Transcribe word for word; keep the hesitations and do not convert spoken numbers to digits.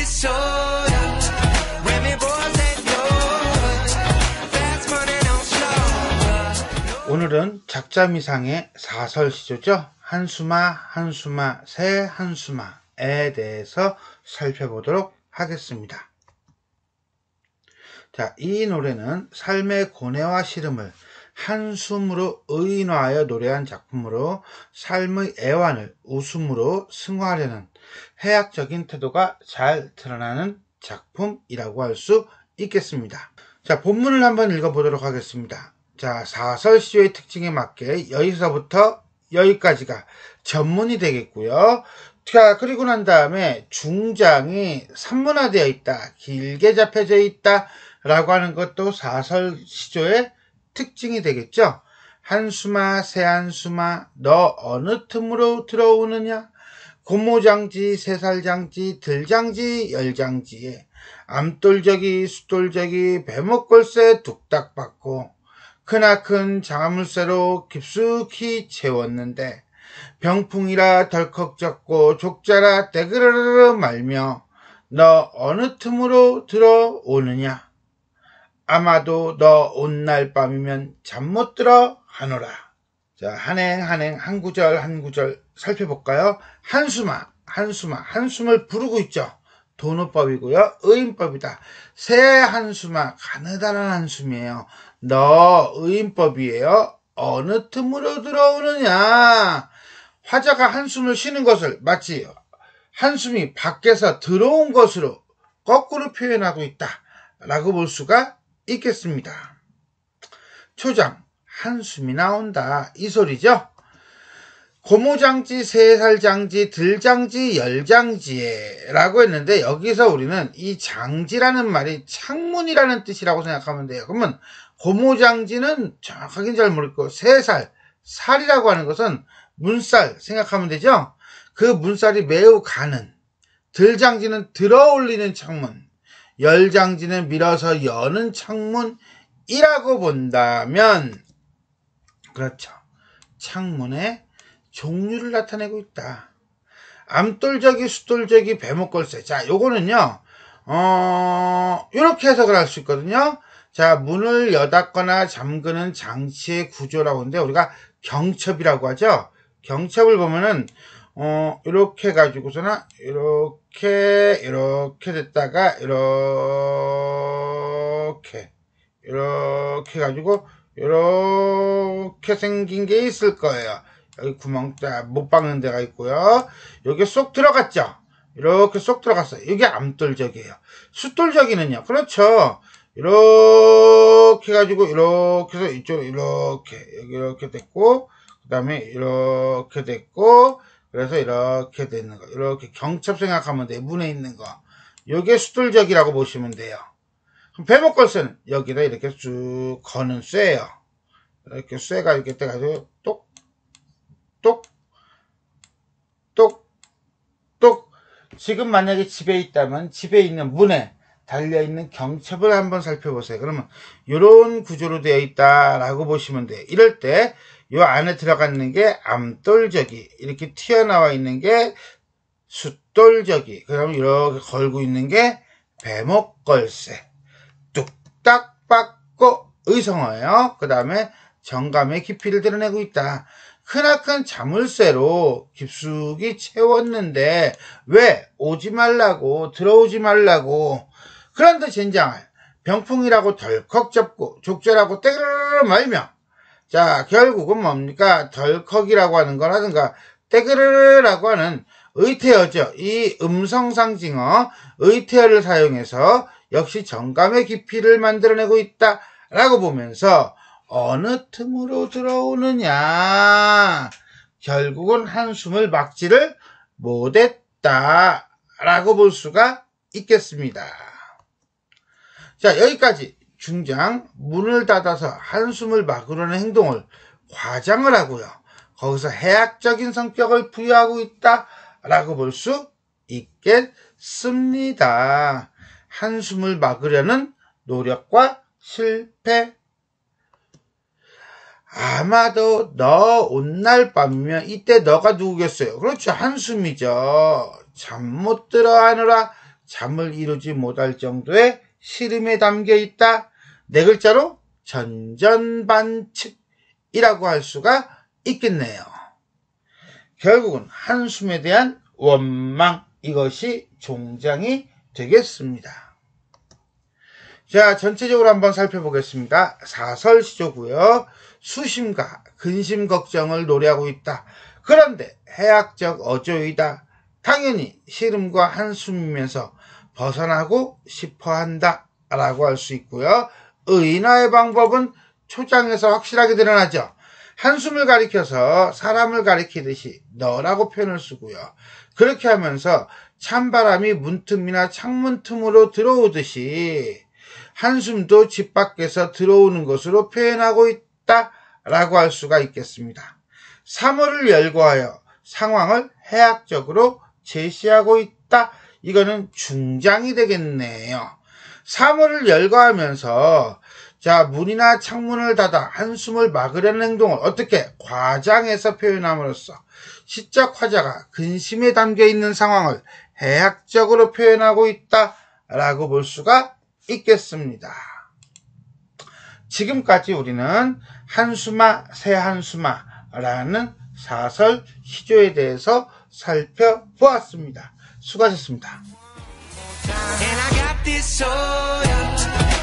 오늘은 작자미상의 사설시조죠. 한수마, 한수마, 새 한수마에 대해서 살펴보도록 하겠습니다. 자, 이 노래는 삶의 고뇌와 시름을 한숨으로 의인화하여 노래한 작품으로 삶의 애환을 웃음으로 승화하려는 해학적인 태도가 잘 드러나는 작품이라고 할 수 있겠습니다. 자, 본문을 한번 읽어보도록 하겠습니다. 자, 사설시조의 특징에 맞게 여기서부터 여기까지가 전문이 되겠고요. 자, 그리고 난 다음에 중장이 산문화되어 있다, 길게 잡혀져 있다 라고 하는 것도 사설시조의 특징이 되겠죠. 한수마, 새한수마, 너 어느 틈으로 들어오느냐? 고모장지, 세살장지, 들장지, 열장지에 암돌저기, 수돌저기, 배목걸새 뚝딱 받고 크나큰 자물쇠로 깊숙이 채웠는데 병풍이라 덜컥 젖고 족자라 떼그르르 말며 너 어느 틈으로 들어오느냐? 아마도 너 온 날 밤이면 잠 못 들어 하노라. 자, 한행 한행 한 구절 한 구절 살펴볼까요? 한수마, 한수마, 한숨을 부르고 있죠. 도노법이고요. 의인법이다. 새 한수마, 가느다란 한숨이에요. 너 의인법이에요. 어느 틈으로 들어오느냐? 화자가 한숨을 쉬는 것을 마치 한숨이 밖에서 들어온 것으로 거꾸로 표현하고 있다 라고 볼 수가 있겠습니다. 초장, 한숨이 나온다 이 소리죠. 고모장지, 세살장지, 들장지, 열장지에 라고 했는데 여기서 우리는 이 장지라는 말이 창문이라는 뜻이라고 생각하면 돼요. 그러면 고모장지는 정확하게는 잘 모르겠고 세살, 살이라고 하는 것은 문살 생각하면 되죠. 그 문살이 매우 가는, 들장지는 들어 올리는 창문, 열장지는 밀어서 여는 창문이라고 본다면 그렇죠. 창문의 종류를 나타내고 있다. 암돌저기, 수돌저기, 배목걸새. 자, 요거는요, 어, 요렇게 해석을 할 수 있거든요. 자, 문을 여닫거나 잠그는 장치의 구조라고 하는데, 우리가 경첩이라고 하죠. 경첩을 보면은, 어, 이렇게 가지고서나, 이렇게, 이렇게 됐다가, 이렇게, 이렇게 가지고, 이렇게 생긴 게 있을 거예요. 여기 구멍, 못 박는 데가 있고요. 여기 쏙 들어갔죠? 이렇게 쏙 들어갔어요. 이게 암돌적이에요. 숫돌적이는요. 그렇죠. 이렇게 해가지고, 이렇게 해서 이쪽으로 이렇게, 여기 이렇게 됐고, 그 다음에 이렇게 됐고, 그래서 이렇게 되는 거. 이렇게 경첩 생각하면 돼요. 문에 있는 거. 요게 숫돌적이라고 보시면 돼요. 그럼 배목걸새는 여기다 이렇게 쭉 거는 쇠예요. 이렇게 쇠가 이렇게 돼가지고, 똑, 똑, 똑, 똑. 지금 만약에 집에 있다면 집에 있는 문에 달려있는 경첩을 한번 살펴보세요. 그러면 이런 구조로 되어 있다라고 보시면 돼요. 이럴 때 이 안에 들어가는 게 암돌저기, 이렇게 튀어나와 있는 게 숫돌저기, 그러면 이렇게 걸고 있는 게 배목걸새, 뚝딱 받고 의성어예요. 그 다음에 정감의 깊이를 드러내고 있다. 크나큰 자물쇠로 깊숙이 채웠는데 왜 오지 말라고, 들어오지 말라고. 그런데 젠장할 병풍이라고 덜컥 잡고 족제라고 떼그르르 말며, 자, 결국은 뭡니까? 덜컥이라고 하는 거라든가 떼그르르라고 하는 의태어죠. 이 음성상징어 의태어를 사용해서 역시 정감의 깊이를 만들어내고 있다라고 보면서 어느 틈으로 들어오느냐, 결국은 한숨을 막지를 못했다라고 볼 수가 있겠습니다. 자, 여기까지 중장, 문을 닫아서 한숨을 막으려는 행동을 과장을 하고요. 거기서 해학적인 성격을 부여하고 있다라고 볼 수 있겠습니다. 한숨을 막으려는 노력과 실패. 아마도 너 온 날 밤이면 이때 너가 누구겠어요? 그렇죠. 한숨이죠. 잠 못 들어 하느라 잠을 이루지 못할 정도의 시름에 담겨 있다. 네 글자로 전전반측이라고 할 수가 있겠네요. 결국은 한숨에 대한 원망, 이것이 종장이 되겠습니다. 자, 전체적으로 한번 살펴보겠습니다. 사설시조고요. 수심과 근심 걱정을 노래하고 있다. 그런데 해악적 어조이다. 당연히 시름과 한숨이면서 벗어나고 싶어한다 라고 할 수 있고요. 의인화의 방법은 초장에서 확실하게 드러나죠. 한숨을 가리켜서 사람을 가리키듯이 너라고 표현을 쓰고요. 그렇게 하면서 찬바람이 문틈이나 창문 틈으로 들어오듯이 한숨도 집 밖에서 들어오는 것으로 표현하고 있다라고 할 수가 있겠습니다. 삼월을 열거하여 상황을 해악적으로 제시하고 있다. 이거는 중장이 되겠네요. 삼월을 열거하면서 자, 문이나 창문을 닫아 한숨을 막으려는 행동을 어떻게 과장해서 표현함으로써 시적 화자가 근심에 담겨 있는 상황을 해악적으로 표현하고 있다라고 볼 수가 있겠습니다. 지금까지 우리는 한숨아 새한숨아라는 사설 시조에 대해서 살펴보았습니다. 수고하셨습니다.